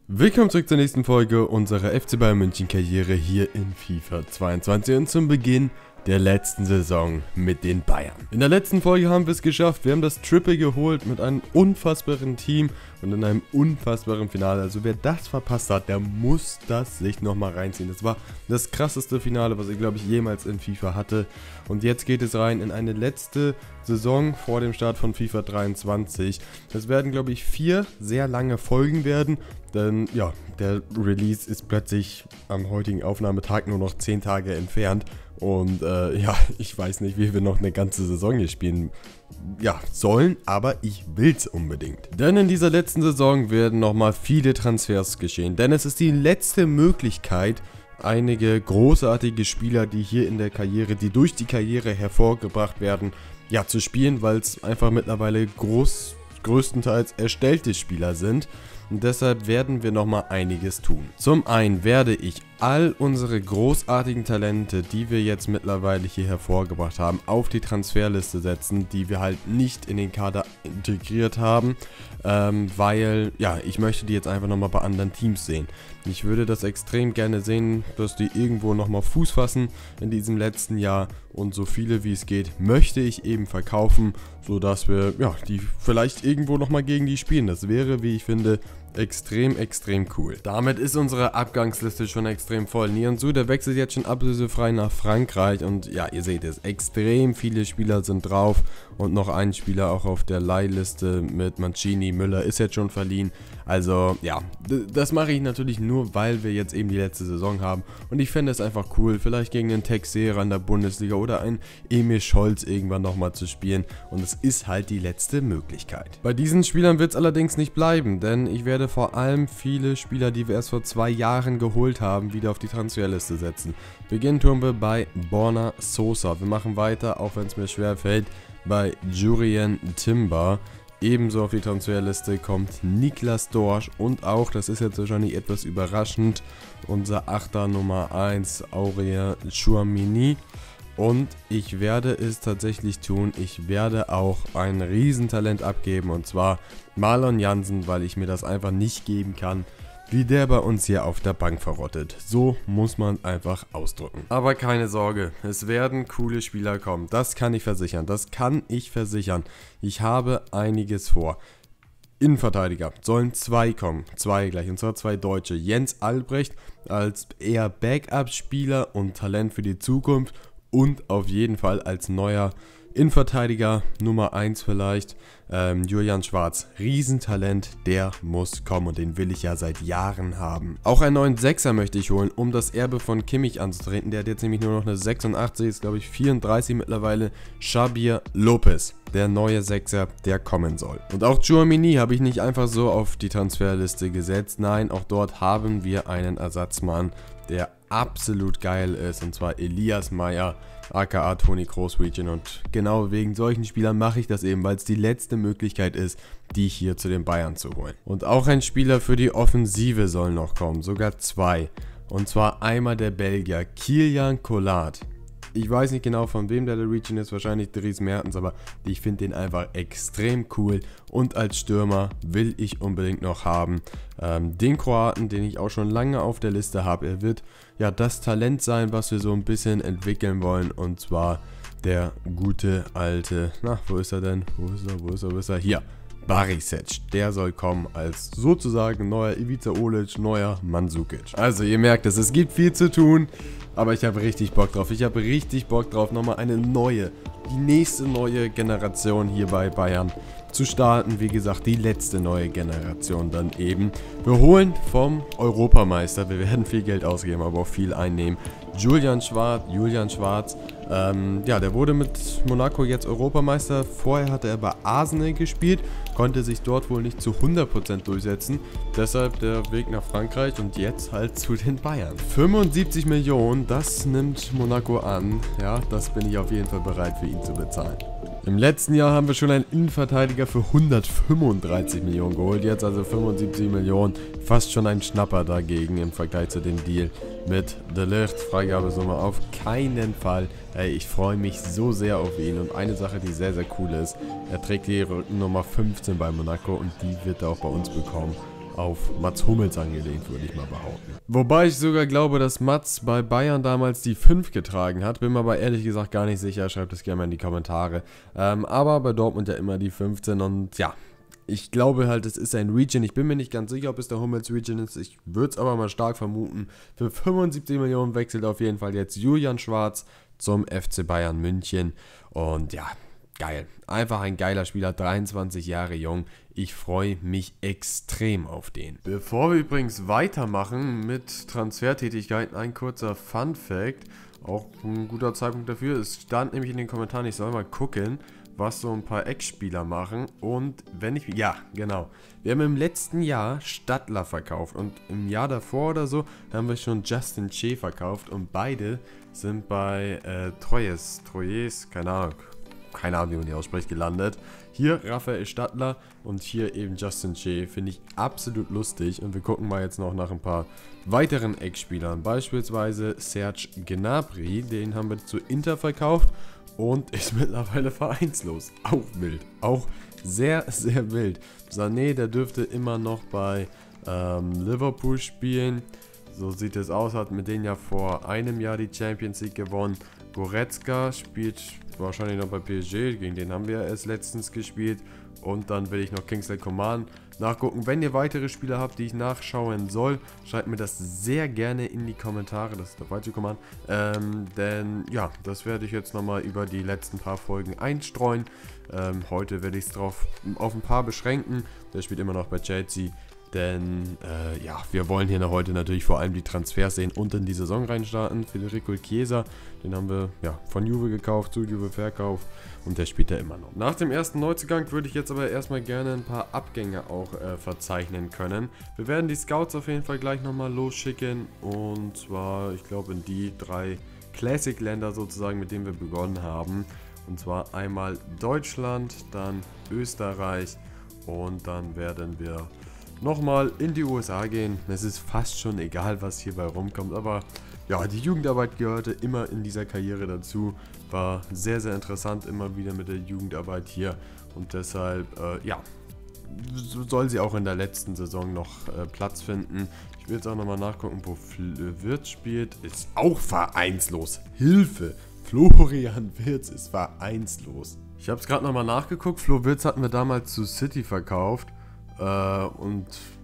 Willkommen zurück zur nächsten Folge unserer FC Bayern München Karriere hier in FIFA 22 und zum Beginn der letzten Saison mit den Bayern. In der letzten Folge haben wir es geschafft, wir haben das Triple geholt mit einem unfassbaren Team und in einem unfassbaren Finale. Also wer das verpasst hat, der muss das sich nochmal reinziehen. Das war das krasseste Finale, was ich glaube ich jemals in FIFA hatte. Und jetzt geht es rein in eine letzte Saison vor dem Start von FIFA 23. Das werden glaube ich 4 sehr lange Folgen werden. Denn ja, der Release ist plötzlich am heutigen Aufnahmetag nur noch 10 Tage entfernt. Und ja, ich weiß nicht, wie wir noch eine ganze Saison hier spielen sollen, aber ich will's unbedingt. Denn in dieser letzten Saison werden nochmal viele Transfers geschehen. Denn es ist die letzte Möglichkeit, einige großartige Spieler, die hier in der Karriere, die durch die Karriere hervorgebracht werden, ja, zu spielen, weil es einfach mittlerweile größtenteils erstellte Spieler sind. Und deshalb werden wir nochmal einiges tun. Zum einen werde ich all unsere großartigen Talente, die wir jetzt mittlerweile hier hervorgebracht haben, auf die Transferliste setzen, die wir halt nicht in den Kader integriert haben, weil, ja, ich möchte die jetzt einfach nochmal bei anderen Teams sehen. Ich würde das extrem gerne sehen, dass die irgendwo nochmal Fuß fassen in diesem letzten Jahr und so viele wie es geht, möchte ich eben verkaufen, sodass wir, ja, die vielleicht irgendwo nochmal gegen die spielen. Das wäre, wie ich finde, extrem cool. Damit ist unsere Abgangsliste schon extrem voll. Nianzou, der wechselt jetzt schon ablösefrei nach Frankreich und ja, ihr seht es, extrem viele Spieler sind drauf und noch ein Spieler auch auf der Leihliste mit Mancini. Müller ist jetzt schon verliehen. Also ja, das mache ich natürlich nur, weil wir jetzt eben die letzte Saison haben und ich fände es einfach cool, vielleicht gegen einen Texera in der Bundesliga oder einen Emil Scholz irgendwann nochmal zu spielen und es ist halt die letzte Möglichkeit. Bei diesen Spielern wird es allerdings nicht bleiben, denn ich werde vor allem viele Spieler, die wir erst vor 2 Jahren geholt haben, wieder auf die Transferliste setzen. Beginnen tun wir bei Borna Sosa. Wir machen weiter, auch wenn es mir schwer fällt, bei Jurrien Timber. Ebenso auf die Transferliste kommt Niklas Dorsch und auch, das ist jetzt wahrscheinlich etwas überraschend, unser Achter Nummer 1, Aurélien Tchouaméni. Und ich werde es tatsächlich tun, ich werde auch ein Riesentalent abgeben und zwar Marlon Jansen, weil ich mir das einfach nicht geben kann, wie der bei uns hier auf der Bank verrottet. So muss man einfach ausdrücken. Aber keine Sorge, es werden coole Spieler kommen, das kann ich versichern, Ich habe einiges vor. Innenverteidiger sollen 2 kommen, 2 gleich, und zwar 2 Deutsche. Jens Albrecht als eher Backup-Spieler und Talent für die Zukunft. Und auf jeden Fall als neuer Innenverteidiger Nummer 1 vielleicht, Julian Schwarz, Riesentalent, der muss kommen und den will ich ja seit Jahren haben. Auch einen neuen Sechser möchte ich holen, um das Erbe von Kimmich anzutreten. Der hat jetzt nämlich nur noch eine 86, ist glaube ich 34 mittlerweile. Xabier Lopez, der neue Sechser, der kommen soll. Und auch Tchouaméni habe ich nicht einfach so auf die Transferliste gesetzt. Nein, auch dort haben wir einen Ersatzmann, der absolut geil ist, und zwar Elias Meyer, aka Toni Kroos Region, und genau wegen solchen Spielern mache ich das eben, weil es die letzte Möglichkeit ist, die hier zu den Bayern zu holen. Und auch ein Spieler für die Offensive soll noch kommen, sogar 2, und zwar einmal der Belgier Kylian Collard. Ich weiß nicht genau von wem der Region ist, wahrscheinlich Dries Mertens, aber ich finde den einfach extrem cool und als Stürmer will ich unbedingt noch haben den Kroaten, den ich auch schon lange auf der Liste habe. Er wird ja das Talent sein, was wir so ein bisschen entwickeln wollen, und zwar der gute alte, na, wo ist er denn? Wo ist er? Hier. Barisic, der soll kommen als sozusagen neuer Ivica Olic, neuer Mandzukic. Also ihr merkt es, es gibt viel zu tun, aber ich habe richtig Bock drauf. Nochmal die nächste neue Generation hier bei Bayern zu starten. Wie gesagt, die letzte neue Generation dann eben. Wir holen vom Europameister, wir werden viel Geld ausgeben, aber auch viel einnehmen. Julian Schwarz, ja, der wurde mit Monaco jetzt Europameister. Vorher hatte er bei Arsenal gespielt, konnte sich dort wohl nicht zu 100% durchsetzen. Deshalb der Weg nach Frankreich und jetzt halt zu den Bayern. 75 Millionen, das nimmt Monaco an. Ja, das bin ich auf jeden Fall bereit für ihn zu bezahlen. Im letzten Jahr haben wir schon einen Innenverteidiger für 135 Millionen geholt, jetzt also 75 Millionen, fast schon ein Schnapper dagegen im Vergleich zu dem Deal mit De Ligt. Freigabesumme auf keinen Fall. Ey, ich freue mich so sehr auf ihn und eine Sache, die sehr cool ist, er trägt die Rückennummer 15 bei Monaco und die wird er auch bei uns bekommen. auf Mats Hummels angelehnt, würde ich mal behaupten. Wobei ich sogar glaube, dass Mats bei Bayern damals die 5 getragen hat. Bin mir aber ehrlich gesagt gar nicht sicher. Schreibt es gerne mal in die Kommentare. Aber bei Dortmund ja immer die 15 und ja. Ich glaube halt, es ist ein Regen. Ich bin mir nicht ganz sicher, ob es der Hummels Regen ist. Ich würde es aber mal stark vermuten. Für 75 Millionen wechselt auf jeden Fall jetzt Julian Schwarz zum FC Bayern München. Und ja, geil. Einfach ein geiler Spieler, 23 Jahre jung. Ich freue mich extrem auf den. Bevor wir übrigens weitermachen mit Transfertätigkeiten, ein kurzer Fun-Fact. Auch ein guter Zeitpunkt dafür. Es stand nämlich in den Kommentaren, ich soll mal gucken, was so ein paar Ex-Spieler machen. Und wenn ich... Ja, genau. Wir haben im letzten Jahr Stadler verkauft. Und im Jahr davor oder so haben wir schon Justin Che verkauft. Und beide sind bei Troyes, keine Ahnung, wie man die ausspricht, gelandet. Hier Raphael Stadler und hier eben Justin Che. Finde ich absolut lustig. Und wir gucken mal jetzt noch nach ein paar weiteren Ex-Spielern. Beispielsweise Serge Gnabry. Den haben wir zu Inter verkauft. Und ist mittlerweile vereinslos. Auch wild. Auch sehr, sehr wild. Sané, der dürfte immer noch bei Liverpool spielen. So sieht es aus. Hat mit denen ja vor einem Jahr die Champions League gewonnen. Goretzka spielt wahrscheinlich noch bei PSG. Gegen den haben wir erst letztens gespielt. Und dann will ich noch Kingsley Coman nachgucken. Wenn ihr weitere Spieler habt, die ich nachschauen soll, schreibt mir das sehr gerne in die Kommentare. Das ist der falsche Coman. Denn ja, das werde ich jetzt nochmal über die letzten paar Folgen einstreuen. Heute werde ich es auf ein paar beschränken. Der spielt immer noch bei Chelsea. Denn ja, wir wollen hier heute natürlich vor allem die Transfers sehen und in die Saison reinstarten. Federico Chiesa, den haben wir ja von Juve gekauft, zu Juve verkauft und der spielt ja immer noch. Nach dem ersten Neuzugang würde ich jetzt aber erstmal gerne ein paar Abgänge auch verzeichnen können. Wir werden die Scouts auf jeden Fall gleich nochmal losschicken und zwar, ich glaube, in die 3 Classic-Länder sozusagen, mit denen wir begonnen haben. Und zwar einmal Deutschland, dann Österreich und dann werden wir nochmal in die USA gehen. Es ist fast schon egal, was hierbei rumkommt, aber ja, die Jugendarbeit gehörte immer in dieser Karriere dazu. War sehr, sehr interessant immer wieder mit der Jugendarbeit hier und deshalb, ja, soll sie auch in der letzten Saison noch Platz finden. Ich will jetzt auch nochmal nachgucken, wo Wirtz spielt. Ist auch vereinslos. Hilfe! Florian Wirtz ist vereinslos. Ich habe es gerade nochmal nachgeguckt. Flo Wirtz hatten wir damals zu City verkauft. Und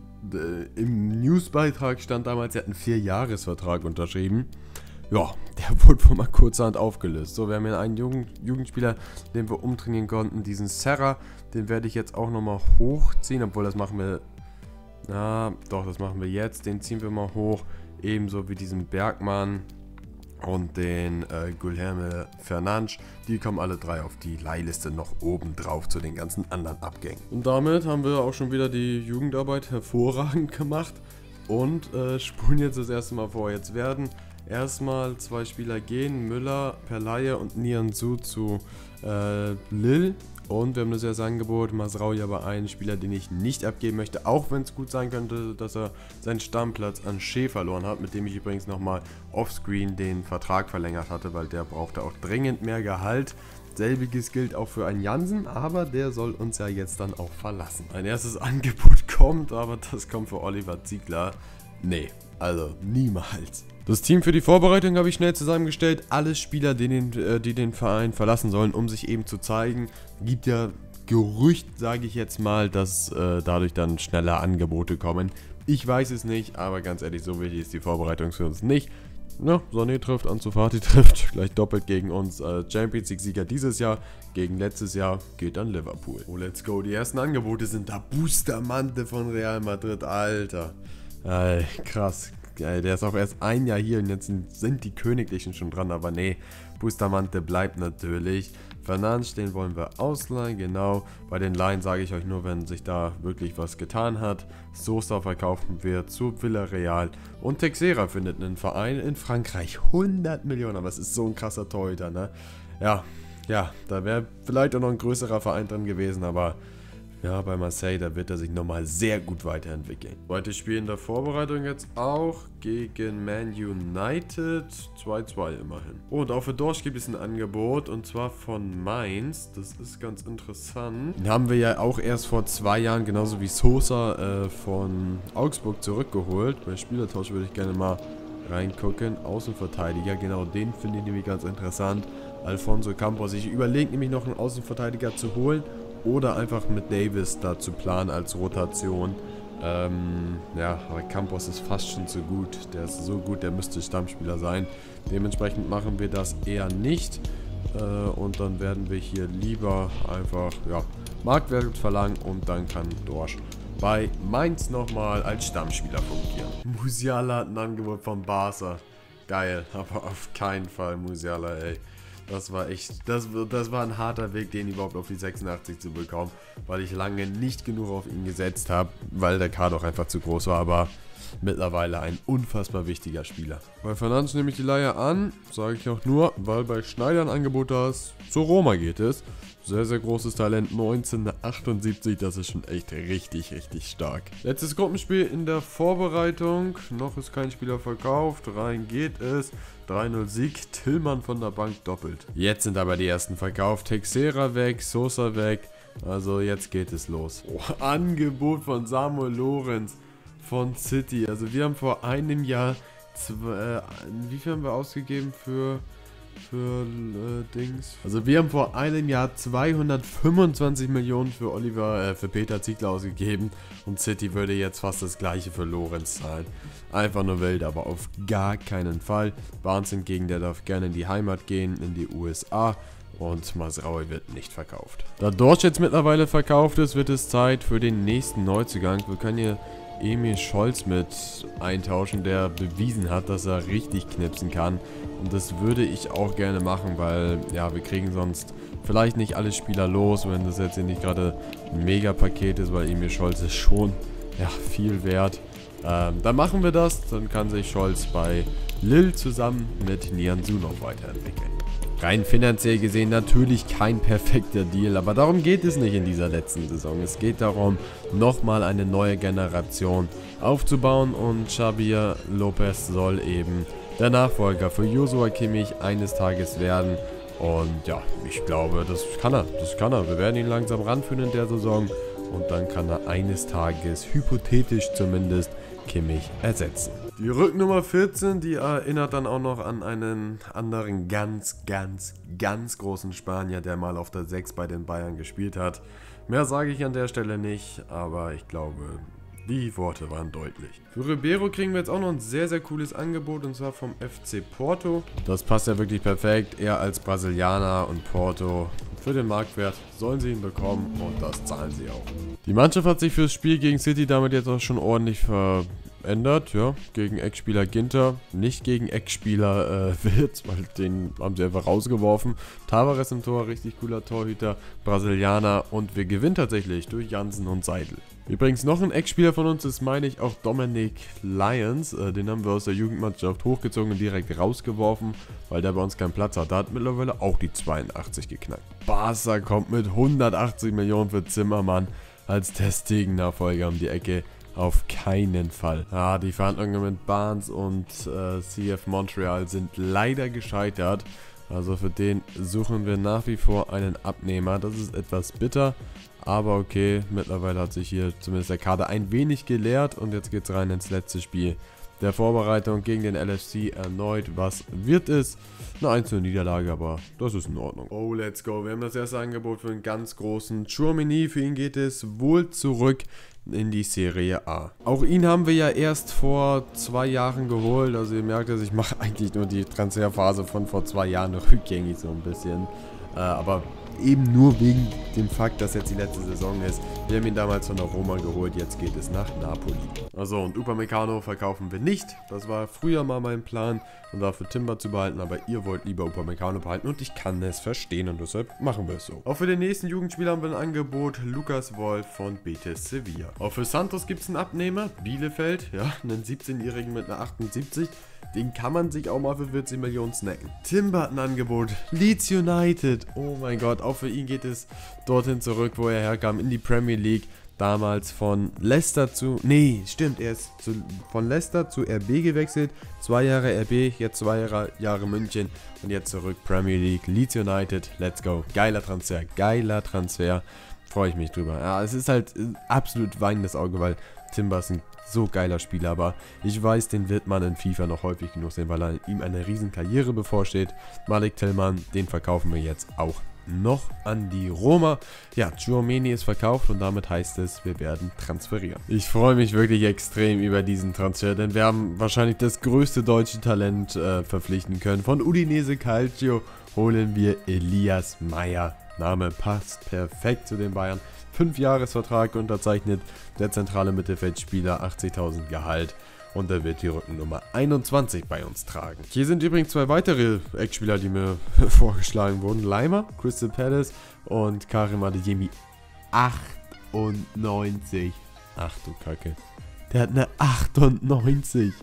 im Newsbeitrag stand damals, er hat einen 4-Jahres-Vertrag unterschrieben. Ja, der wurde wohl mal kurzerhand aufgelöst. So, wir haben hier einen Jugendspieler, den wir umtrainieren konnten, diesen Serra. Den werde ich jetzt auch nochmal hochziehen, obwohl das machen wir... Na, doch, das machen wir jetzt. Den ziehen wir mal hoch. Ebenso wie diesen Bergmann und den Guilherme Fernandes. Die kommen alle 3 auf die Leihliste noch oben drauf zu den ganzen anderen Abgängen. Und damit haben wir auch schon wieder die Jugendarbeit hervorragend gemacht und spulen jetzt das erste Mal vor. Jetzt werden erstmal 2 Spieler gehen, Müller per Leihe und Nianzou zu Lille. Und wir haben das erste Angebot, Masraoui aber einen Spieler, den ich nicht abgeben möchte, auch wenn es gut sein könnte, dass er seinen Stammplatz an Shea verloren hat, mit dem ich übrigens nochmal offscreen den Vertrag verlängert hatte, weil der brauchte auch dringend mehr Gehalt. Selbiges gilt auch für einen Jansen, aber der soll uns ja jetzt dann auch verlassen. Ein erstes Angebot kommt, aber das kommt für Oliver Ziegler. Nee, also niemals. Das Team für die Vorbereitung habe ich schnell zusammengestellt. Alle Spieler, die den Verein verlassen sollen, um sich eben zu zeigen. Gibt ja Gerücht, sage ich jetzt mal, dass dadurch dann schneller Angebote kommen. Ich weiß es nicht, aber ganz ehrlich, so wichtig ist die Vorbereitung für uns nicht. Ja, Sané trifft, Ansu Fati trifft, gleich doppelt gegen uns. Champions League Sieger dieses Jahr, gegen letztes Jahr geht dann Liverpool. Oh, let's go. Die ersten Angebote sind da. Bustamante von Real Madrid, Alter. Krass. Der ist auch erst ein Jahr hier und jetzt sind die Königlichen schon dran, aber nee, Bustamante bleibt natürlich. Fernandes, den wollen wir ausleihen, genau. Bei den Leihen sage ich euch nur, wenn sich da wirklich was getan hat. Sosa verkaufen wir zu Villarreal und Texera findet einen Verein in Frankreich. 100 Millionen, aber es ist so ein krasser Torhüter, ne? Ja, da wäre vielleicht auch noch ein größerer Verein drin gewesen, aber Ja, bei Marseille, da wird er sich nochmal sehr gut weiterentwickeln. Zweites Spiel in der Vorbereitung jetzt auch gegen Man United. 2-2 immerhin. Oh, und auch für Dorsch gibt es ein Angebot, und zwar von Mainz. Das ist ganz interessant. Den haben wir ja auch erst vor 2 Jahren, genauso wie Sosa, von Augsburg zurückgeholt. Bei Spielertausch würde ich gerne mal reingucken. Außenverteidiger, genau, den finde ich nämlich ganz interessant. Alfonso Campos. Ich überlege nämlich noch einen Außenverteidiger zu holen oder einfach mit Davis da zu planen als Rotation. Ja, aber Campos ist fast schon zu gut. Der ist so gut, der müsste Stammspieler sein. Dementsprechend machen wir das eher nicht. Und dann werden wir hier lieber einfach, ja, Marktwert verlangen, und dann kann Dorsch bei Mainz nochmal als Stammspieler fungieren. Musiala hat ein Angebot von Barca. Geil, aber auf keinen Fall Musiala, ey. Das war echt, das war ein harter Weg, den überhaupt auf die 86 zu bekommen, weil ich lange nicht genug auf ihn gesetzt habe, weil der Kader auch einfach zu groß war, aber mittlerweile ein unfassbar wichtiger Spieler. Bei Fernandes nehme ich die Leihe an, sage ich auch nur, weil bei Schneider ein Angebot da ist. Zu Roma geht es. Sehr, sehr großes Talent, 1978, das ist schon echt richtig, richtig stark. Letztes Gruppenspiel in der Vorbereitung, noch ist kein Spieler verkauft, rein geht es. 3-0 Sieg, Tillmann von der Bank doppelt. Jetzt sind aber die ersten verkauft, Texera weg, Sosa weg, also jetzt geht es los. Oh, Angebot von Samuel Lorenz von City, also wir haben vor einem Jahr, wie viel haben wir ausgegeben für Dings? Also wir haben vor einem Jahr 225 Millionen für Peter Ziegler ausgegeben, und City würde jetzt fast das gleiche für Lorenz zahlen. Einfach nur wild, aber auf gar keinen Fall. Barnes hingegen, der darf gerne in die Heimat gehen, in die USA, und Masraoui wird nicht verkauft. Da Dorsch jetzt mittlerweile verkauft ist, wird es Zeit für den nächsten Neuzugang. Wir können hier Emil Scholz mit eintauschen, der bewiesen hat, dass er richtig knipsen kann. Und das würde ich auch gerne machen, weil, ja, wir kriegen sonst vielleicht nicht alle Spieler los, wenn das jetzt hier nicht gerade ein Mega-Paket ist, weil Emil Scholz ist schon, ja, viel wert. Dann machen wir das, dann kann sich Scholz bei Lille zusammen mit Nianzou noch weiterentwickeln. Rein finanziell gesehen natürlich kein perfekter Deal, aber darum geht es nicht in dieser letzten Saison. Es geht darum, nochmal eine neue Generation aufzubauen, und Xavier Lopez soll eben der Nachfolger für Joshua Kimmich eines Tages werden. Und ja, ich glaube, das kann er. Wir werden ihn langsam ranführen in der Saison, und dann kann er eines Tages, hypothetisch zumindest, Kimmich ersetzen. Die Rücknummer 14, die erinnert dann auch noch an einen anderen ganz großen Spanier, der mal auf der 6 bei den Bayern gespielt hat. Mehr sage ich an der Stelle nicht, aber ich glaube, die Worte waren deutlich. Für Ribeiro kriegen wir jetzt auch noch ein sehr, sehr cooles Angebot, und zwar vom FC Porto. Das passt ja wirklich perfekt. Er als Brasilianer und Porto. Für den Marktwert sollen sie ihn bekommen, und das zahlen sie auch. Die Mannschaft hat sich fürs Spiel gegen City damit jetzt auch schon ordentlich verändert. Ja, gegen Ex-Spieler Ginter, nicht gegen Ex-Spieler Wirtz, weil den haben sie einfach rausgeworfen. Tavares im Tor, richtig cooler Torhüter, Brasilianer, und wir gewinnen tatsächlich durch Jansen und Seidel. Übrigens noch ein Ex-Spieler von uns ist, meine ich, auch Dominic Lyons. Den haben wir aus der Jugendmannschaft hochgezogen und direkt rausgeworfen, weil der bei uns keinen Platz hat. Da hat mittlerweile auch die 82 geknackt. Barca kommt mit 180 Millionen für Zimmermann als Ter-Stegen-Nachfolger um die Ecke. Auf keinen Fall. Ja, die Verhandlungen mit Barnes und CF Montreal sind leider gescheitert. Also für den suchen wir nach wie vor einen Abnehmer. Das ist etwas bitter. Aber okay, mittlerweile hat sich hier zumindest der Kader ein wenig geleert, und jetzt geht es rein ins letzte Spiel der Vorbereitung gegen den LFC erneut. Was wird es? Eine einzelne Niederlage, aber das ist in Ordnung. Oh, let's go. Wir haben das erste Angebot für einen ganz großen Tchouaméni. Für ihn geht es wohl zurück in die Serie A. Auch ihn haben wir ja erst vor 2 Jahren geholt. Also ihr merkt, dass ich mache eigentlich nur die Transferphase von vor 2 Jahren rückgängig so ein bisschen. Aber eben nur wegen dem Fakt, dass jetzt die letzte Saison ist. Wir haben ihn damals von der Roma geholt, jetzt geht es nach Napoli. Also, und Upamecano verkaufen wir nicht. Das war früher mal mein Plan, und dafür Timber zu behalten, aber ihr wollt lieber Upamecano behalten, und ich kann es verstehen, und deshalb machen wir es so. Auch für den nächsten Jugendspieler haben wir ein Angebot, Lucas Wolf von Betis Sevilla. Auch für Santos gibt es einen Abnehmer, Bielefeld, ja, einen 17-Jährigen mit einer 78. Den kann man sich auch mal für 40 Millionen snacken. Timber hat ein Angebot. Leeds United. Oh mein Gott, auch für ihn geht es dorthin zurück, wo er herkam, in die Premier League. Damals von Leicester zu... Nee, stimmt, er ist von Leicester zu RB gewechselt. 2 Jahre RB, jetzt 2 Jahre München und jetzt zurück Premier League, Leeds United, let's go. Geiler Transfer. Freue ich mich drüber. Ja, es ist halt absolut weinendes Auge, weil Timber ist ein so geiler Spieler, aber ich weiß, den wird man in FIFA noch häufig genug sehen, weil ihm eine riesen Karriere bevorsteht. Malik Tillman, den verkaufen wir jetzt auch noch an die Roma. Ja, Tchouaméni ist verkauft und damit heißt es, wir werden transferieren. Ich freue mich wirklich extrem über diesen Transfer, denn wir haben wahrscheinlich das größte deutsche Talent verpflichten können. Von Udinese Calcio holen wir Elias Meyer. Name passt perfekt zu den Bayern. 5-Jahres-Vertrag unterzeichnet, der zentrale Mittelfeldspieler, 80.000 Gehalt. Und er wird die Rückennummer 21 bei uns tragen. Hier sind übrigens 2 weitere Ex-Spieler, die mir vorgeschlagen wurden. Leimer, Crystal Palace und Karim Adeyemi. 98. Ach du Kacke. Der hat eine 98.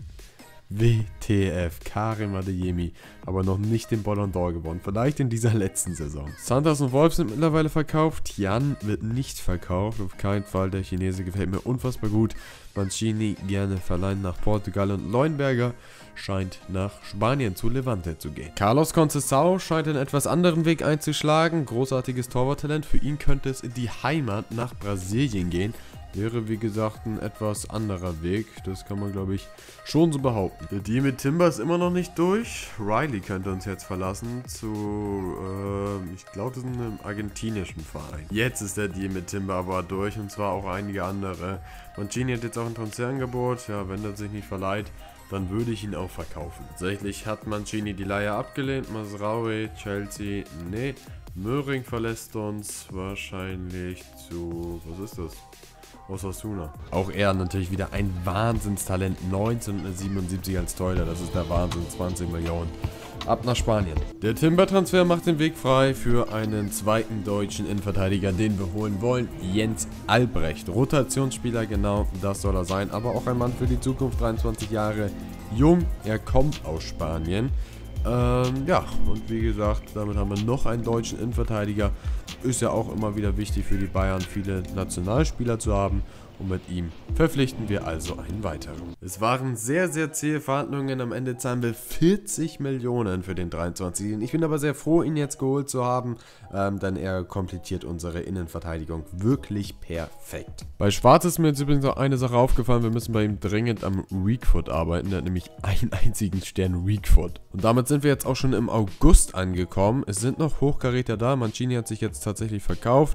WTF, Karim Adeyemi, aber noch nicht den Ballon d'Or gewonnen, vielleicht in dieser letzten Saison. Santos und Wolf sind mittlerweile verkauft, Jan wird nicht verkauft, auf keinen Fall, der Chinese gefällt mir unfassbar gut. Mancini gerne verleihen nach Portugal und Leuenberger scheint nach Spanien zu Levante zu gehen. Carlos Conceição scheint einen etwas anderen Weg einzuschlagen, großartiges Torwarttalent, für ihn könnte es in die Heimat nach Brasilien gehen. Wäre, wie gesagt, ein etwas anderer Weg. Das kann man, glaube ich, schon so behaupten. Der Deal mit Timber ist immer noch nicht durch. Riley könnte uns jetzt verlassen zu, ich glaube, das ist ein argentinischen Verein. Jetzt ist der Deal mit Timber aber durch und zwar auch einige andere. Mancini hat jetzt auch ein Transferangebot. Ja, wenn er sich nicht verleiht, dann würde ich ihn auch verkaufen. Tatsächlich hat Mancini die Leihe abgelehnt. Mazraoui, Chelsea, nee. Möhring verlässt uns wahrscheinlich zu, was ist das? Osasuna. Auch er natürlich wieder ein Wahnsinnstalent. 1977 als Torhüter, das ist der Wahnsinn. 20 Millionen. Ab nach Spanien. Der Timber-Transfer macht den Weg frei für einen zweiten deutschen Innenverteidiger, den wir holen wollen. Jens Albrecht. Rotationsspieler, genau, das soll er sein. Aber auch ein Mann für die Zukunft, 23 Jahre jung. Er kommt aus Spanien. Ja, und wie gesagt, damit haben wir noch einen deutschen Innenverteidiger. Ist ja auch immer wieder wichtig für die Bayern, viele Nationalspieler zu haben. Und mit ihm verpflichten wir also einen weiteren. Es waren sehr, sehr zähe Verhandlungen. Am Ende zahlen wir 40 Millionen für den 23. Ich bin aber sehr froh, ihn jetzt geholt zu haben, denn er komplettiert unsere Innenverteidigung wirklich perfekt. Bei Schwarz ist mir jetzt übrigens auch eine Sache aufgefallen. Wir müssen bei ihm dringend am Weakfoot arbeiten. Er hat nämlich einen einzigen Stern Weakfoot. Und damit sind wir jetzt auch schon im August angekommen. Es sind noch Hochkaräter da. Mancini hat sich jetzt tatsächlich verkauft.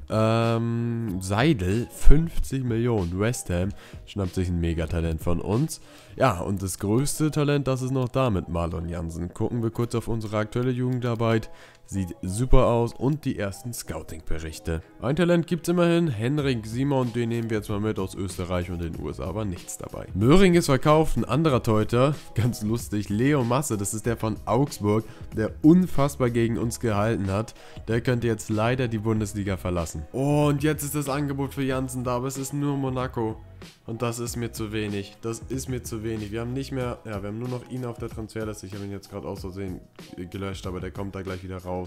Seidel, 50 Millionen. West Ham schnappt sich ein Megatalent von uns. Ja, und das größte Talent, das ist noch da mit Marlon Jansen. Gucken wir kurz auf unsere aktuelle Jugendarbeit. Sieht super aus und die ersten Scouting-Berichte. Ein Talent gibt es immerhin. Henrik Simon, den nehmen wir jetzt mal mit aus Österreich und den USA, aber nichts dabei. Möhring ist verkauft, ein anderer Torhüter, ganz lustig, Leo Masse, das ist der von Augsburg, der unfassbar gegen uns gehalten hat. Der könnte jetzt leider die Bundesliga verlassen. Oh, und jetzt ist das Angebot für Jansen da, aber es ist nur Monaco. Und das ist mir zu wenig. Das ist mir zu wenig. Wir haben nicht mehr, ja, wir haben nur noch ihn auf der Transferliste. Ich habe ihn jetzt gerade aus Versehen gelöscht, aber der kommt da gleich wieder rauf.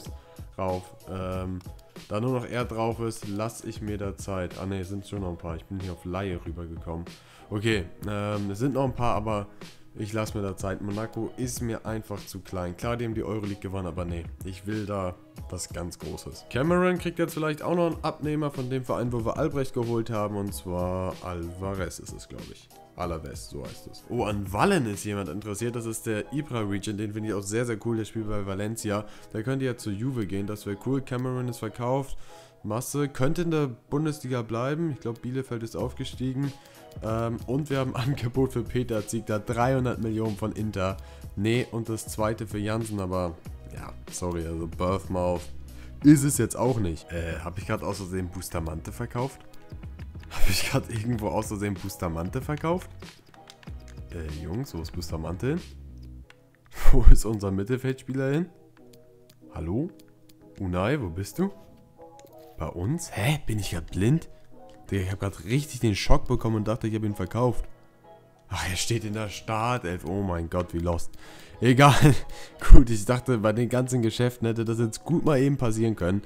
Da nur noch er drauf ist, lasse ich mir da Zeit. Ah ne, es sind schon noch ein paar. Ich bin hier auf Laie rübergekommen. Okay, es sind noch ein paar, aber ich lasse mir da Zeit. Monaco ist mir einfach zu klein. Klar, die haben die Euroleague gewonnen, aber nee, ich will da was ganz Großes. Cameron kriegt jetzt vielleicht auch noch einen Abnehmer von dem Verein, wo wir Albrecht geholt haben, und zwar Alvarez ist es, glaube ich. Alaves, so heißt es. Oh, an Wallen ist jemand interessiert. Das ist der Ibra Region. Den finde ich auch sehr, sehr cool. Der spielt bei Valencia. Der könnte ja zu Juve gehen. Das wäre cool. Cameron ist verkauft. Masse könnte in der Bundesliga bleiben. Ich glaube, Bielefeld ist aufgestiegen. Und wir haben ein Angebot für Peter Ziegler. 300 Millionen von Inter. Nee, und das zweite für Jansen. Aber, ja, sorry. Also, Bournemouth ist es jetzt auch nicht. Habe ich gerade aus Versehen Bustamante verkauft? Habe ich gerade irgendwo aus Versehen Bustamante verkauft? Jungs, wo ist Bustamante hin? Wo ist unser Mittelfeldspieler hin? Hallo? Unai, wo bist du? Bei uns? Hä? Bin ich gerade blind? Digga, ich habe gerade richtig den Schock bekommen und dachte, ich habe ihn verkauft. Ach, er steht in der Startelf. Oh mein Gott, wie lost. Egal. Gut, ich dachte, bei den ganzen Geschäften hätte das jetzt gut mal eben passieren können.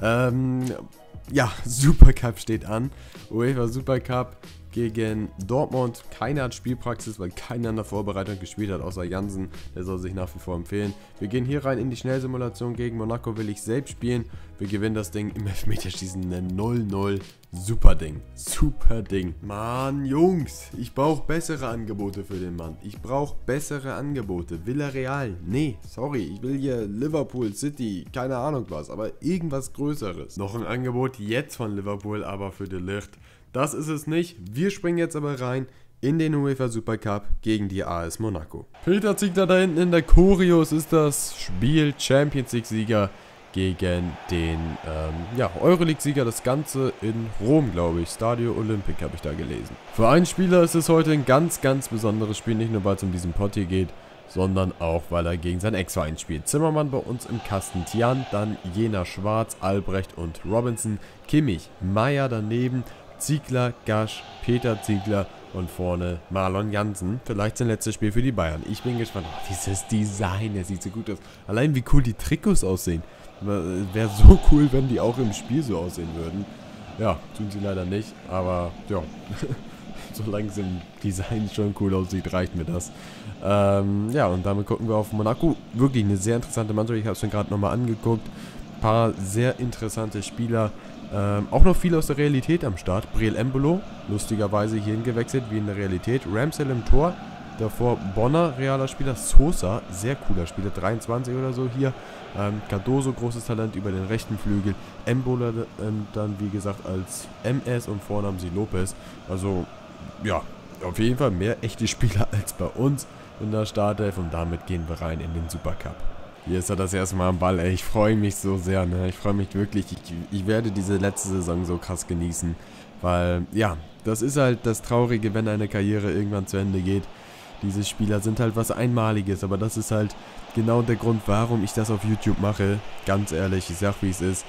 Ja, Supercup steht an. UEFA Supercup gegen Dortmund. Keiner hat Spielpraxis, weil keiner in der Vorbereitung gespielt hat, außer Jansen. Der soll sich nach wie vor empfehlen. Wir gehen hier rein in die Schnellsimulation. Gegen Monaco will ich selbst spielen. Wir gewinnen das Ding im Elfmeterschießen. Eine 0-0. Super Ding. Super Ding. Mann, Jungs. Ich brauche bessere Angebote für den Mann. Ich brauche bessere Angebote. Villarreal. Nee, sorry. Ich will hier Liverpool, City, keine Ahnung was. Aber irgendwas Größeres. Noch ein Angebot jetzt von Liverpool, aber für De Ligt. Das ist es nicht. Wir springen jetzt aber rein in den UEFA Supercup gegen die AS Monaco. Peter Ziegler da hinten in der Choreo. Es ist das Spiel Champions League Sieger gegen den Euroleague-Sieger. Das Ganze in Rom, glaube ich. Stadio Olimpic habe ich da gelesen. Für einen Spieler ist es heute ein ganz, ganz besonderes Spiel. Nicht nur, weil es um diesen Pott hier geht, sondern auch, weil er gegen seinen Ex-Verein spielt. Zimmermann bei uns im Kasten, Tian, dann Jena, Schwarz, Albrecht und Robinson, Kimmich, Meier daneben, Ziegler, Gasch, Peter Ziegler und vorne Marlon Jansen. Vielleicht sein letztes Spiel für die Bayern. Ich bin gespannt. Oh, dieses Design, das sieht so gut aus. Allein wie cool die Trikots aussehen. Wäre so cool, wenn die auch im Spiel so aussehen würden. Ja, tun sie leider nicht. Aber ja, solange es im Design schon cool aussieht, reicht mir das. Ja, und damit gucken wir auf Monaco. Wirklich eine sehr interessante Mannschaft. Ich habe es mir gerade nochmal angeguckt. Ein paar sehr interessante Spieler. Auch noch viel aus der Realität am Start. Breel Embolo, lustigerweise hierhin gewechselt, wie in der Realität. Ramsdale im Tor. Davor Bonner, realer Spieler. Sosa, sehr cooler Spieler, 23 oder so hier. Cardoso, großes Talent über den rechten Flügel. Embolo dann, wie gesagt, als MS und vorne haben sie Lopez. Also, ja, auf jeden Fall mehr echte Spieler als bei uns in der Startelf. Und damit gehen wir rein in den Supercup. Hier ist er das erste Mal am Ball, ey. Ich freue mich so sehr, ne? Ich freue mich wirklich. Ich werde diese letzte Saison so krass genießen. Weil, ja, das ist halt das Traurige, wenn eine Karriere irgendwann zu Ende geht. Diese Spieler sind halt was Einmaliges, aber das ist halt genau der Grund, warum ich das auf YouTube mache. Ganz ehrlich, ich sag, wie es ist.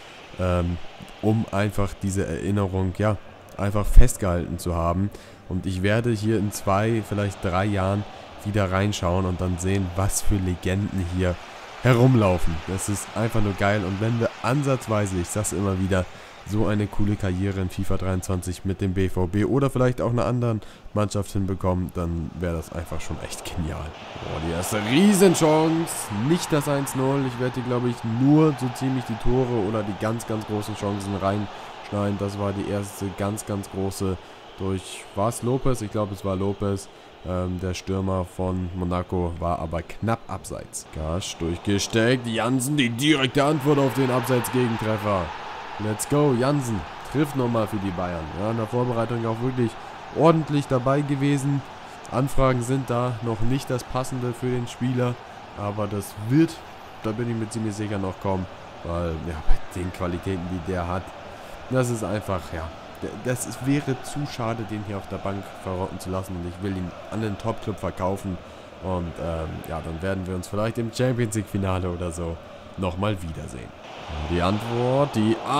Um einfach diese Erinnerung, ja, einfach festgehalten zu haben. Und ich werde hier in 2, vielleicht 3 Jahren wieder reinschauen und dann sehen, was für Legenden hier herumlaufen. Das ist einfach nur geil. Und wenn wir ansatzweise, ich sag's immer wieder, so eine coole Karriere in FIFA 23 mit dem BVB oder vielleicht auch einer anderen Mannschaft hinbekommen, dann wäre das einfach schon echt genial. Boah, die erste Riesenchance. Nicht das 1-0. Ich werde hier, glaube ich, nur so ziemlich die Tore oder die ganz, ganz großen Chancen reinschneiden. Das war die erste ganz, ganz große durch, war es Lopez? Ich glaube, es war Lopez. Der Stürmer von Monaco war aber knapp abseits. Gasch durchgesteckt. Jansen, die direkte Antwort auf den Abseits-Gegentreffer. Let's go, Jansen trifft nochmal für die Bayern. Ja, in der Vorbereitung auch wirklich ordentlich dabei gewesen. Anfragen sind da, noch nicht das Passende für den Spieler. Aber das wird, da bin ich mir ziemlich sicher, noch kommen. Weil, ja, bei den Qualitäten, die der hat, das ist einfach, ja, wäre zu schade, den hier auf der Bank verrotten zu lassen. Und ich will ihn an den Top-Club verkaufen. Und, ja, dann werden wir uns vielleicht im Champions League-Finale oder so nochmal wiedersehen. Die Antwort,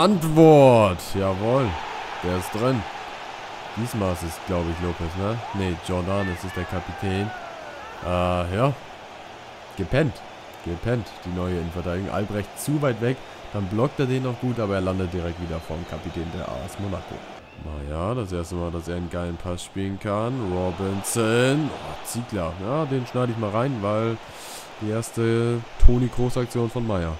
jawohl, der ist drin. Diesmal ist es, glaube ich, Lopez, ne? Ne, Jordan, das ist der Kapitän. Ja, gepennt, die neue Innenverteidigung. Albrecht zu weit weg, dann blockt er den noch gut, aber er landet direkt wieder vom Kapitän der AS Monaco. Naja, das erste Mal, dass er einen geilen Pass spielen kann. Robinson, oh, Ziegler, ja, den schneide ich mal rein, weil die erste Toni Kroos-Aktion von Meier.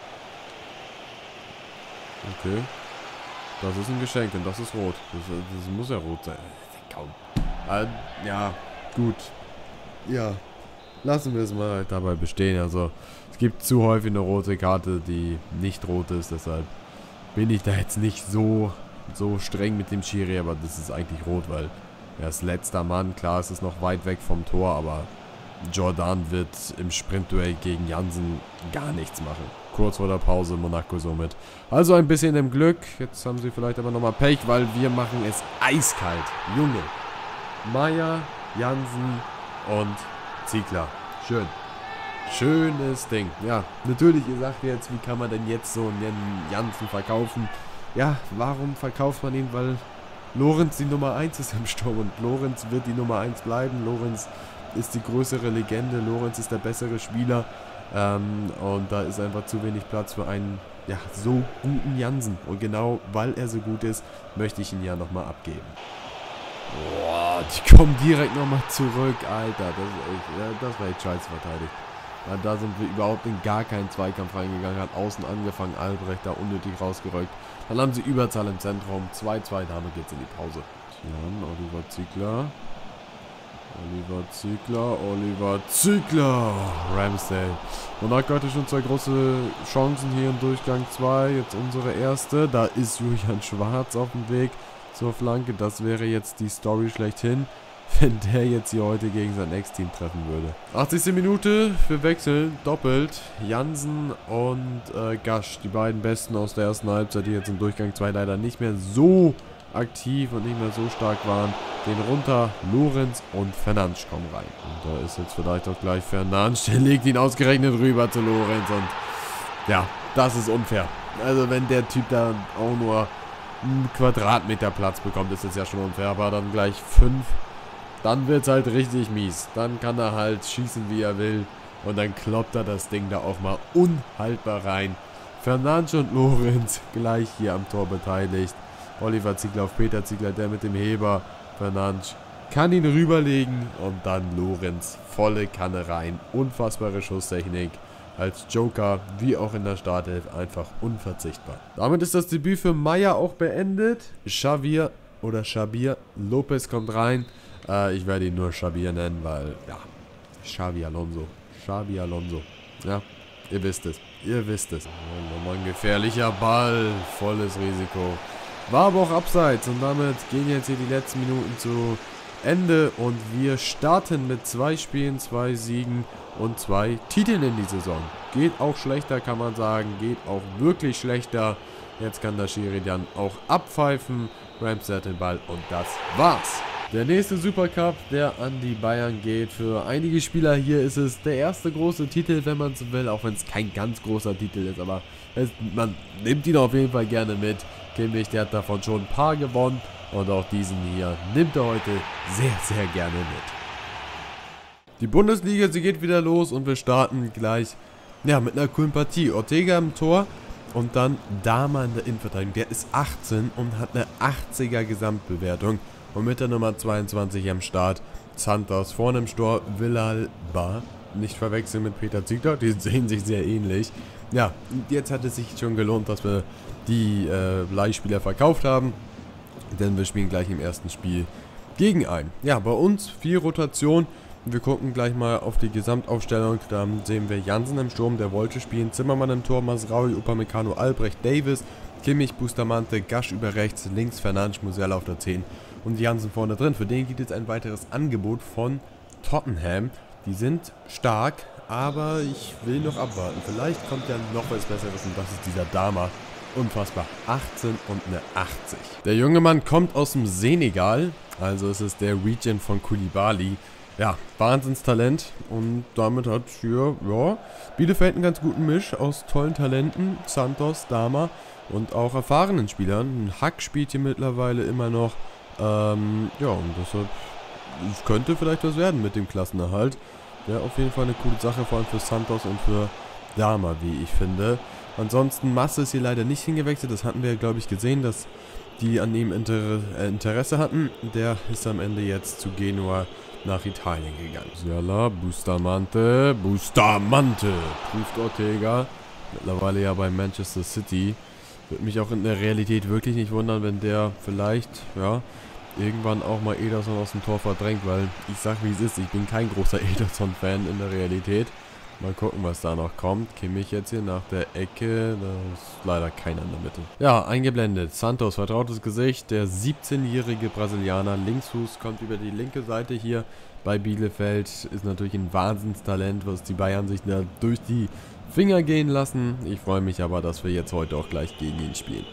Okay. Das ist ein Geschenk, denn das ist rot. Das muss ja rot sein. Kaum. Ja, gut. Ja. Lassen wir es mal dabei bestehen. Also, es gibt zu häufig eine rote Karte, die nicht rot ist. Deshalb bin ich da jetzt nicht so streng mit dem Schiri. Aber das ist eigentlich rot, weil er ist letzter Mann. Klar, es ist noch weit weg vom Tor, aber Jordan wird im Sprintduell gegen Jansen gar nichts machen. Kurz vor der Pause Monaco somit. Also ein bisschen im Glück. Jetzt haben sie vielleicht aber nochmal Pech, weil wir machen es eiskalt. Junge. Meier, Jansen und Ziegler. Schön. Schönes Ding. Ja, natürlich, ihr sagt jetzt, wie kann man denn jetzt so einen Jansen verkaufen? Ja, warum verkauft man ihn? Weil Lorenz die Nummer 1 ist im Sturm und Lorenz wird die Nummer 1 bleiben. Lorenz ist die größere Legende, Lorenz ist der bessere Spieler. Und da ist einfach zu wenig Platz für einen ja, so guten Jansen. Und genau weil er so gut ist, möchte ich ihn ja nochmal abgeben. Boah, die kommen direkt nochmal zurück, Alter. Das war echt scheiße verteidigt. Weil da sind wir überhaupt in gar keinen Zweikampf reingegangen. Hat außen angefangen, Albrecht da unnötig rausgerückt. Dann haben sie Überzahl im Zentrum. 2-2, damit geht's in die Pause. Jan, Oliver Ziegler. Oliver Ziegler. Ramsdale. Monaco hatte schon 2 große Chancen hier im Durchgang 2. Jetzt unsere erste. Da ist Julian Schwarz auf dem Weg zur Flanke. Das wäre jetzt die Story schlechthin, wenn der jetzt hier heute gegen sein Ex-Team treffen würde. 80. Minute. Wir wechseln doppelt. Jansen und Gasch. Die beiden Besten aus der ersten Halbzeit, die jetzt im Durchgang 2 leider nicht mehr so aktiv und nicht mehr so stark waren. Den runter, Lorenz und Fernandes kommen rein. Und da ist jetzt vielleicht auch gleich Fernandes. Der legt ihn ausgerechnet rüber zu Lorenz. Und ja, das ist unfair. Also wenn der Typ da auch nur einen Quadratmeter Platz bekommt, ist das ja schon unfair. Aber dann gleich 5. Dann wird es halt richtig mies. Dann kann er halt schießen, wie er will. Und dann kloppt er das Ding da auch mal unhaltbar rein. Fernandes und Lorenz gleich hier am Tor beteiligt. Oliver Ziegler auf Peter Ziegler, der mit dem Heber. Fernandes kann ihn rüberlegen und dann Lorenz volle Kanne rein. Unfassbare Schusstechnik. Als Joker, wie auch in der Startelf, einfach unverzichtbar. Damit ist das Debüt für Meier auch beendet. Xavier Lopez kommt rein. Ich werde ihn nur Xavier nennen, weil, ja, Xavi Alonso. Ja, ihr wisst es. Nochmal ein gefährlicher Ball. Volles Risiko. War aber auch abseits und damit gehen jetzt hier die letzten Minuten zu Ende und wir starten mit 2 Spielen, 2 Siegen und 2 Titeln in die Saison. Geht auch schlechter, kann man sagen, geht auch wirklich schlechter. Jetzt kann der Schiri dann auch abpfeifen. Ramsdale hat den Ball und das war's. Der nächste Supercup, der an die Bayern geht. Für einige Spieler hier ist es der erste große Titel, wenn man so will, auch wenn es kein ganz großer Titel ist, aber man nimmt ihn auf jeden Fall gerne mit. Kimmich, der hat davon schon ein paar gewonnen und auch diesen hier nimmt er heute sehr, sehr gerne mit. Die Bundesliga, sie geht wieder los und wir starten gleich ja, mit einer coolen Partie. Ortega im Tor und dann Dama in der Innenverteidigung. Der ist 18 und hat eine 80er Gesamtbewertung. Und mit der Nummer 22 am Start Santos. Vorne im Sturm Villalba. Nicht verwechseln mit Peter Ziegler, die sehen sich sehr ähnlich. Ja, jetzt hat es sich schon gelohnt, dass wir die Leihspieler verkauft haben. Denn wir spielen gleich im ersten Spiel gegen einen. Ja, bei uns 4 Rotation. Wir gucken gleich mal auf die Gesamtaufstellung. Da sehen wir Jansen im Sturm, der wollte spielen. Zimmermann im Tor, Masraoui, Upamecano, Albrecht, Davis, Kimmich, Bustamante, Gasch über rechts, links Fernandes, Musiala auf der 10 und Jansen vorne drin. Für den gibt es ein weiteres Angebot von Tottenham. Die sind stark, aber ich will noch abwarten. Vielleicht kommt ja noch was Besseres und das ist dieser Dama. Unfassbar. 18 und eine 80. Der junge Mann kommt aus dem Senegal, also es ist der Region von Koulibaly. Ja, Wahnsinnstalent und damit hat hier, ja, Bielefeld einen ganz guten Misch aus tollen Talenten, Santos, Dama und auch erfahrenen Spielern. Hack spielt hier mittlerweile immer noch, ja, und deshalb könnte vielleicht was werden mit dem Klassenerhalt. Wäre auf jeden Fall eine coole Sache, vor allem für Santos und für Dama, wie ich finde. Ansonsten, Masse ist hier leider nicht hingewechselt, das hatten wir, glaube ich, gesehen, dass die an ihm Interesse hatten. Der ist am Ende jetzt zu Genua nach Italien gegangen. Musiala, Bustamante, prüft Ortega. Mittlerweile ja bei Manchester City. Würde mich auch in der Realität wirklich nicht wundern, wenn der vielleicht, ja, irgendwann auch mal Ederson aus dem Tor verdrängt, weil ich sag wie es ist, ich bin kein großer Ederson-Fan in der Realität. Mal gucken, was da noch kommt. Kimmich jetzt hier nach der Ecke. Da ist leider keiner in der Mitte. Ja, eingeblendet. Santos, vertrautes Gesicht. Der 17-jährige Brasilianer. Linksfuß kommt über die linke Seite hier bei Bielefeld. Ist natürlich ein Wahnsinnstalent, was die Bayern sich da durch die Finger gehen lassen. Ich freue mich aber, dass wir jetzt heute auch gleich gegen ihn spielen.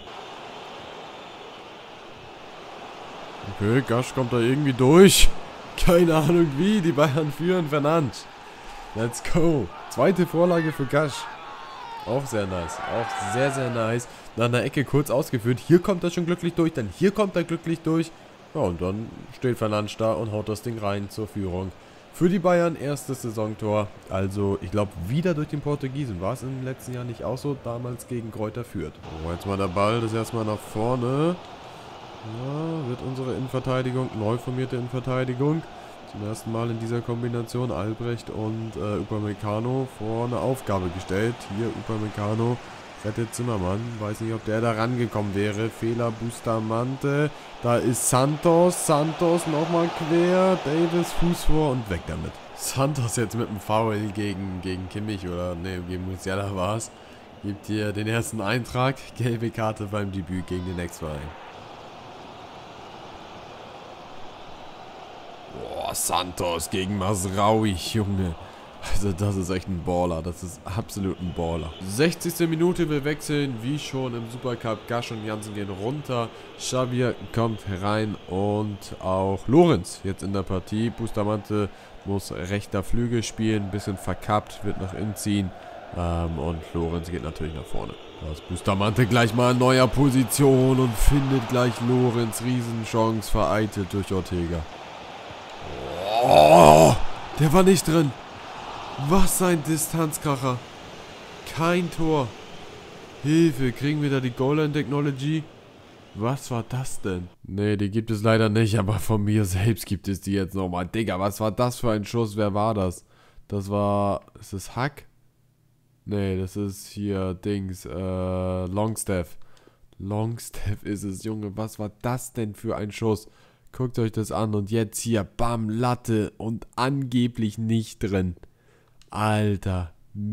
Okay, Gasch kommt da irgendwie durch. Keine Ahnung wie. Die Bayern führen Fernandes. Let's go. Zweite Vorlage für Gasch. Auch sehr nice. Auch sehr, sehr nice. Nach der Ecke kurz ausgeführt. Hier kommt er schon glücklich durch. Dann hier kommt er glücklich durch. Ja, und dann steht Fernandes da und haut das Ding rein zur Führung Für die Bayern erstes Saisontor, also ich glaube wieder durch den Portugiesen. War es im letzten Jahr nicht auch so? Damals gegen Greuther Fürth. Oh, jetzt mal der Ball, das erstmal nach vorne. Ja, wird unsere Innenverteidigung, neu formierte Innenverteidigung, zum ersten Mal in dieser Kombination Albrecht und Upamecano vor eine Aufgabe gestellt. Hier Upamecano rettet Zimmermann. Weiß nicht, ob der da rangekommen wäre. Fehler Bustamante. Da ist Santos. Santos nochmal quer. Davis Fuß vor und weg damit. Santos jetzt mit einem Foul gegen Kimmich oder ne, gegen Musiala war es. Gibt hier den ersten Eintrag. Gelbe Karte beim Debüt gegen den Ex-Verein. Boah, Santos gegen Masraoui, Junge. Also das ist echt ein Baller, das ist absolut ein Baller. 60. Minute, wir wechseln wie schon im Supercup. Gasch und Jansen gehen runter. Xavier kommt herein und auch Lorenz jetzt in der Partie. Bustamante muss rechter Flügel spielen, ein bisschen verkappt, wird nach innen ziehen. Und Lorenz geht natürlich nach vorne. Da ist Bustamante gleich mal in neuer Position und findet gleich Lorenz. Riesenchance, vereitelt durch Ortega. Oh, der war nicht drin. Was ein Distanzkracher. Kein Tor. Hilfe, kriegen wir da die Goal-Line-Technology? Was war das denn? Nee, die gibt es leider nicht, aber von mir selbst gibt es die jetzt nochmal. Digga, was war das für ein Schuss? Wer war das? Das war... Ist das Hack? Nee, das ist hier Dings, Longstaff. Longstaff ist es, Junge. Was war das denn für ein Schuss? Guckt euch das an und jetzt hier, bam, Latte und angeblich nicht drin. Alter.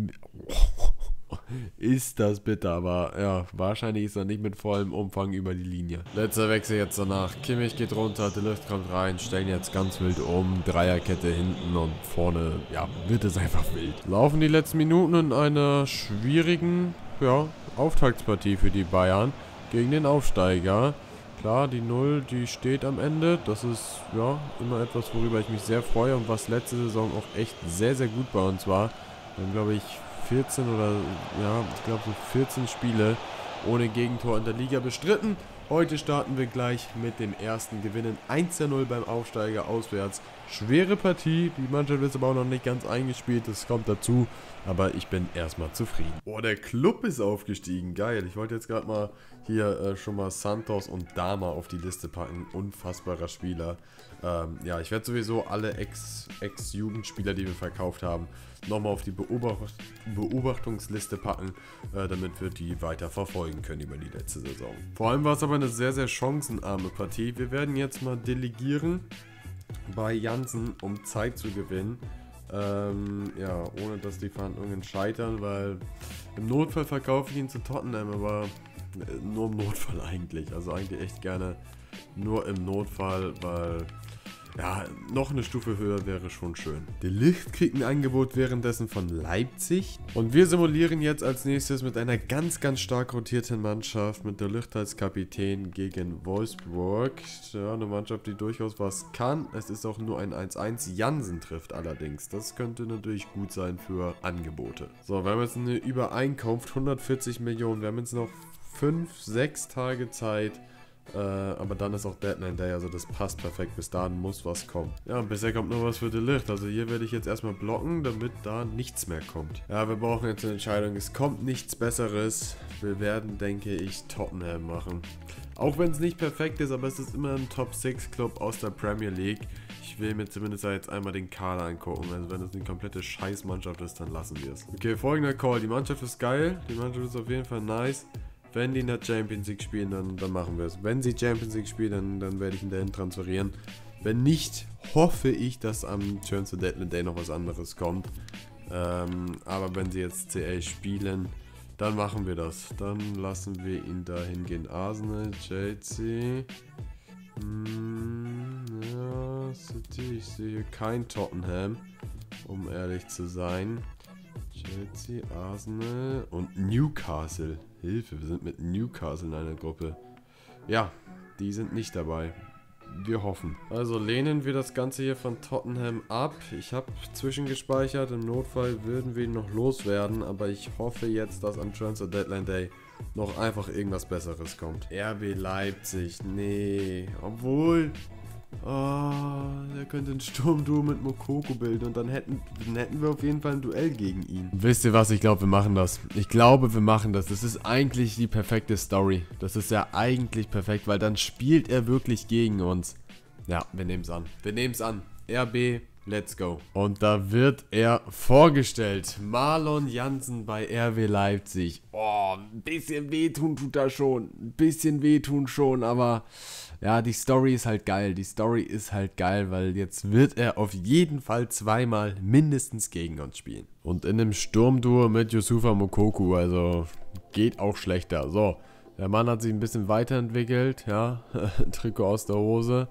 Ist das bitter, aber ja, wahrscheinlich ist er nicht mit vollem Umfang über die Linie. Letzter Wechsel jetzt danach. Kimmich geht runter, De Ligt kommt rein, stellen jetzt ganz wild um. Dreierkette hinten und vorne, ja, wird es einfach wild. Laufen die letzten Minuten in einer schwierigen, ja, Auftaktspartie für die Bayern gegen den Aufsteiger. Klar, die 0, die steht am Ende. Das ist, ja, immer etwas, worüber ich mich sehr freue und was letzte Saison auch echt sehr, sehr gut bei uns war. Wir haben, glaube ich, 14 oder, ja, ich glaube so 14 Spiele ohne Gegentor in der Liga bestritten. Heute starten wir gleich mit dem ersten Gewinnen. 1:0 beim Aufsteiger auswärts. Schwere Partie, die Mannschaft ist aber auch noch nicht ganz eingespielt, das kommt dazu. Aber ich bin erstmal zufrieden. Oh, der Club ist aufgestiegen, geil. Ich wollte jetzt gerade mal hier schon mal Santos und Dama auf die Liste packen. Unfassbarer Spieler. Ja, ich werde sowieso alle Ex-Jugendspieler, die wir verkauft haben, nochmal auf die Beobachtungsliste packen, damit wir die weiter verfolgen können über die letzte Saison. Vor allem war es aber eine sehr, sehr chancenarme Partie. Wir werden jetzt mal delegieren bei Jansen, um Zeit zu gewinnen. Ja, ohne dass die Verhandlungen scheitern, weil im Notfall verkaufe ich ihn zu Tottenham, aber nur im Notfall eigentlich. Also eigentlich echt gerne nur im Notfall, weil ja, noch eine Stufe höher wäre schon schön. De Ligt kriegt ein Angebot währenddessen von Leipzig. Und wir simulieren jetzt als nächstes mit einer ganz, ganz stark rotierten Mannschaft mit De Ligt als Kapitän gegen Wolfsburg. Ja, eine Mannschaft, die durchaus was kann. Es ist auch nur ein 1:1. Jansen trifft allerdings. Das könnte natürlich gut sein für Angebote. So, wir haben jetzt eine Übereinkunft, 140 Millionen. Wir haben jetzt noch 5-6 Tage Zeit. Aber dann ist auch Deadline Day, also das passt perfekt. Bis dahin muss was kommen. Ja, und bisher kommt nur was für De Ligt. Also hier werde ich jetzt erstmal blocken, damit da nichts mehr kommt. Ja, wir brauchen jetzt eine Entscheidung. Es kommt nichts Besseres. Wir werden, denke ich, Tottenham machen. Auch wenn es nicht perfekt ist, aber es ist immer ein Top-6-Club aus der Premier League. Ich will mir zumindest jetzt einmal den Kader angucken. Also wenn es eine komplette Scheißmannschaft ist, dann lassen wir es. Okay, folgender Call. Die Mannschaft ist geil. Die Mannschaft ist auf jeden Fall nice. Wenn die in der Champions League spielen, dann machen wir es. Wenn sie Champions League spielen, dann werde ich ihn dahin transferieren. Wenn nicht, hoffe ich, dass am Transfer Deadline Day noch was anderes kommt. Aber wenn sie jetzt CL spielen, dann machen wir das. Dann lassen wir ihn dahin gehen. Arsenal, Chelsea. Ja, City. Ich sehe hier kein Tottenham, um ehrlich zu sein. Chelsea, Arsenal und Newcastle. Hilfe, wir sind mit Newcastle in einer Gruppe. Ja, die sind nicht dabei. Wir hoffen. Also lehnen wir das Ganze hier von Tottenham ab. Ich habe zwischengespeichert. Im Notfall würden wir ihn noch loswerden. Aber ich hoffe jetzt, dass am Transfer Deadline Day noch einfach irgendwas Besseres kommt. RB Leipzig. Nee. Obwohl... Oh, der könnte ein Sturmduo mit Mokoko bilden und dann hätten wir auf jeden Fall ein Duell gegen ihn. Wisst ihr was? Ich glaube, wir machen das. Ich glaube, wir machen das. Das ist eigentlich die perfekte Story. Das ist ja eigentlich perfekt, weil dann spielt er wirklich gegen uns. Ja, wir nehmen es an. Wir nehmen es an. RB, let's go. Und da wird er vorgestellt. Marlon Jansen bei RB Leipzig. Oh, ein bisschen wehtun tut er schon. Ein bisschen wehtun schon, aber ja, die Story ist halt geil. Die Story ist halt geil, weil jetzt wird er auf jeden Fall zweimal mindestens gegen uns spielen. Und in einem Sturmduo mit Youssoufa Moukoko, also geht auch schlechter. So, der Mann hat sich ein bisschen weiterentwickelt, ja. Trikot aus der Hose.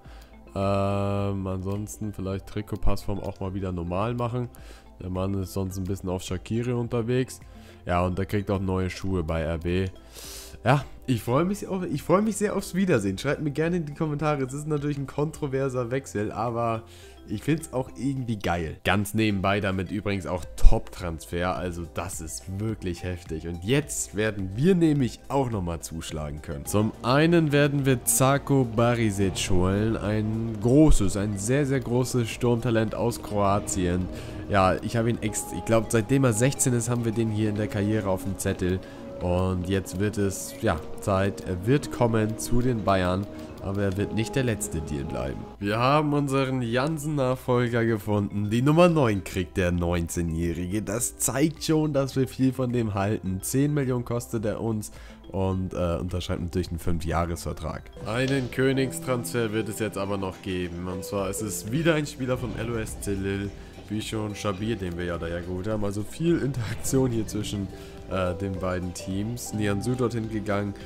Ansonsten vielleicht Trikotpassform auch mal wieder normal machen. Der Mann ist sonst ein bisschen auf Shaqiri unterwegs. Ja, und der kriegt auch neue Schuhe bei RB. Ja, ich freue mich sehr aufs Wiedersehen. Schreibt mir gerne in die Kommentare. Es ist natürlich ein kontroverser Wechsel, aber ich finde es auch irgendwie geil. Ganz nebenbei damit übrigens auch Top-Transfer. Also das ist wirklich heftig. Und jetzt werden wir nämlich auch nochmal zuschlagen können. Zum einen werden wir Žarko Barisic holen. Ein sehr, sehr großes Sturmtalent aus Kroatien. Ja, ich glaube, seitdem er 16 ist, haben wir den hier in der Karriere auf dem Zettel. Und jetzt wird es, ja, Zeit. Er wird kommen zu den Bayern, aber er wird nicht der letzte Deal bleiben. Wir haben unseren Jansen-Nachfolger gefunden. Die Nummer 9 kriegt der 19-Jährige. Das zeigt schon, dass wir viel von dem halten. 10 Millionen kostet er uns und unterschreibt natürlich einen 5-Jahres-Vertrag. Einen Königstransfer wird es jetzt aber noch geben. Und zwar ist es wieder ein Spieler vom LOSC Lille, wie schon Schabir, den wir ja da geholt haben. Also viel Interaktion hier zwischen den beiden Teams. Nianzou dorthin gegangen,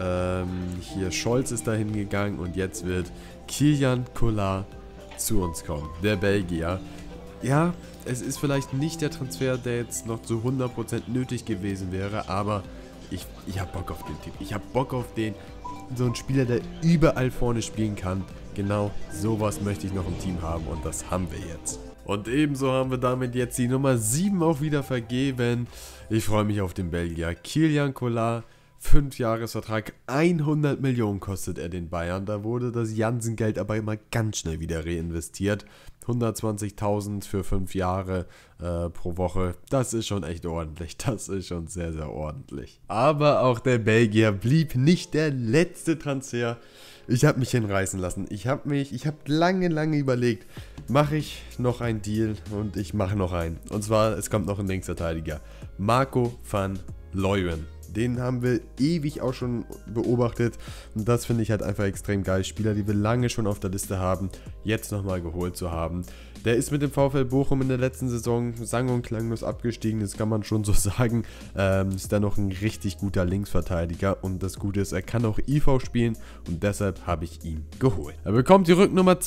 hier Scholz ist dahin gegangen und jetzt wird Kylian Collard zu uns kommen, der Belgier. Ja, es ist vielleicht nicht der Transfer, der jetzt noch zu 100% nötig gewesen wäre, aber ich habe Bock auf den Typ. Ich habe Bock auf den, so einen Spieler, der überall vorne spielen kann. Genau sowas möchte ich noch im Team haben und das haben wir jetzt. Und ebenso haben wir damit jetzt die Nummer 7 auch wieder vergeben. Ich freue mich auf den Belgier. Kylian Collard, 5-Jahres-Vertrag, 100 Millionen kostet er den Bayern. Da wurde das Jansen-Geld aber immer ganz schnell wieder reinvestiert. 120.000 für 5 Jahre pro Woche. Das ist schon echt ordentlich. Das ist schon sehr, sehr ordentlich. Aber auch der Belgier blieb nicht der letzte Transfer. Ich habe mich hinreißen lassen. Ich habe lange, lange überlegt, mache ich noch einen Deal und ich mache noch einen. Und zwar, es kommt noch ein Linksverteidiger. Marco van Leeuwen. Den haben wir ewig auch schon beobachtet und das finde ich halt einfach extrem geil. Spieler, die wir lange schon auf der Liste haben, jetzt nochmal geholt zu haben. Der ist mit dem VfL Bochum in der letzten Saison sang- und klanglos abgestiegen, das kann man schon so sagen. Ist dann noch ein richtig guter Linksverteidiger und das Gute ist, er kann auch IV spielen und deshalb habe ich ihn geholt. Er bekommt die Rücknummer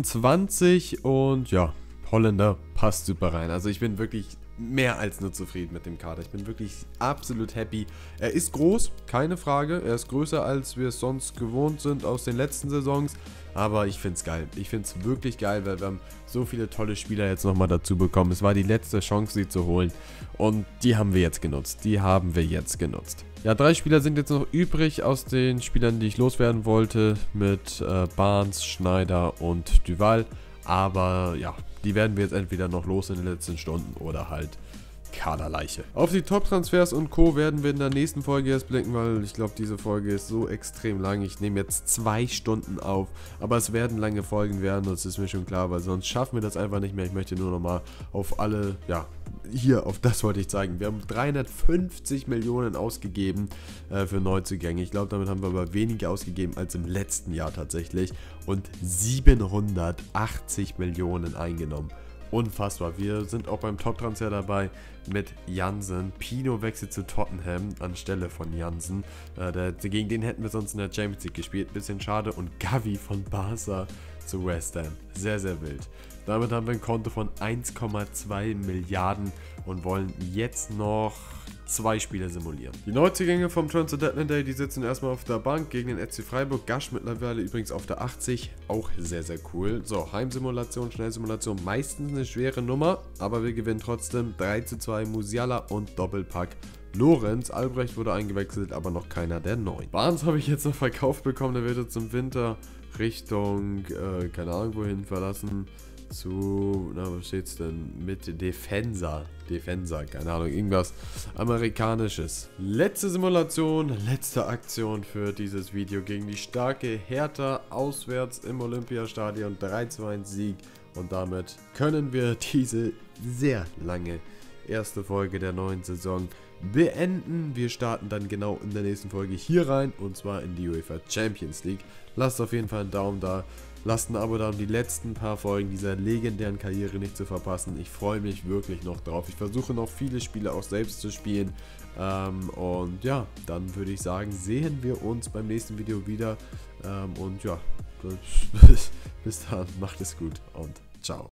22 und ja, Holländer passt super rein. Also ich bin wirklich mehr als nur zufrieden mit dem Kader. Ich bin wirklich absolut happy. Er ist groß, keine Frage. Er ist größer, als wir es sonst gewohnt sind aus den letzten Saisons. Aber ich finde es geil. Ich finde es wirklich geil, weil wir haben so viele tolle Spieler jetzt nochmal dazu bekommen. Es war die letzte Chance, sie zu holen. Und die haben wir jetzt genutzt. Ja, 3 Spieler sind jetzt noch übrig aus den Spielern, die ich loswerden wollte. Mit Barnes, Schneider und Duval. Aber ja, die werden wir jetzt entweder noch los in den letzten Stunden oder halt Kaderleiche. Auf die Top-Transfers und Co. werden wir in der nächsten Folge erst blicken, weil ich glaube, diese Folge ist so extrem lang. Ich nehme jetzt 2 Stunden auf, aber es werden lange Folgen werden, das ist mir schon klar, weil sonst schaffen wir das einfach nicht mehr. Ich möchte nur nochmal auf alle, ja, hier, auf das wollte ich zeigen. Wir haben 350 Millionen ausgegeben für Neuzugänge. Ich glaube, damit haben wir aber weniger ausgegeben als im letzten Jahr tatsächlich und 780 Millionen eingenommen. Unfassbar. Wir sind auch beim Top-Transfer dabei mit Jansen. Pino wechselt zu Tottenham anstelle von Jansen. Gegen den hätten wir sonst in der Champions League gespielt. Bisschen schade. Und Gavi von Barca zu West Ham. Sehr, sehr wild. Damit haben wir ein Konto von 1,2 Milliarden und wollen jetzt noch 2 Spiele simulieren. Die Neuzugänge vom Transfer Deadline Day, die sitzen erstmal auf der Bank gegen den SC Freiburg. Gasch mittlerweile übrigens auf der 80, auch sehr, sehr cool. So, Heimsimulation, Schnellsimulation, meistens eine schwere Nummer, aber wir gewinnen trotzdem 3:2 Musiala und Doppelpack Lorenz. Albrecht wurde eingewechselt, aber noch keiner der 9. Barnes habe ich jetzt noch verkauft bekommen, der wird jetzt im Winter Richtung, keine Ahnung wohin verlassen, zu, na, was steht's denn? Mit Defensa, keine Ahnung, irgendwas Amerikanisches. Letzte Simulation, letzte Aktion für dieses Video gegen die starke Hertha auswärts im Olympiastadion, 3:1 Sieg, und damit können wir diese sehr lange erste Folge der neuen Saison beenden. Wir starten dann genau in der nächsten Folge hier rein, und zwar in die UEFA Champions League. Lasst auf jeden Fall einen Daumen da, lasst ein Abo da, um die letzten paar Folgen dieser legendären Karriere nicht zu verpassen. Ich freue mich wirklich noch drauf. Ich versuche noch viele Spiele auch selbst zu spielen. Und ja, dann würde ich sagen, sehen wir uns beim nächsten Video wieder. Und ja, bis dann, macht es gut und ciao.